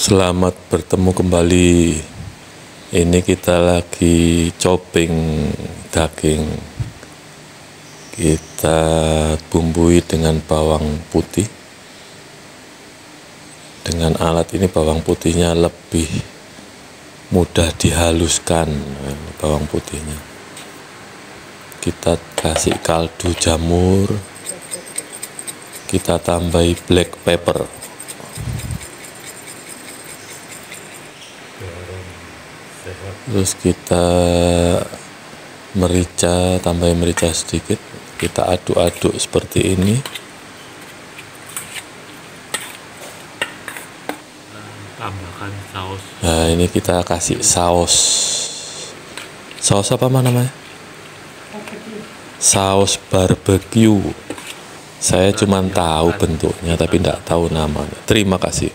Selamat bertemu kembali. Ini kita lagi chopping daging. Kita bumbui dengan bawang putih. Dengan alat ini bawang putihnya lebih mudah dihaluskan, bawang putihnya. Kita kasih kaldu jamur. Kita tambahi black pepper. Terus kita tambahin merica sedikit, kita aduk-aduk seperti ini. Tambahkan saus. Nah, ini kita kasih saus apa namanya? Saus barbecue. Saya cuma tahu bentuknya tapi tidak tahu namanya. Terima kasih.